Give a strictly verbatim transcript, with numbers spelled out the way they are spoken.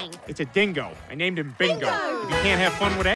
thing? It's a dingo. I named him Bingo. Bingo! If you can't have fun with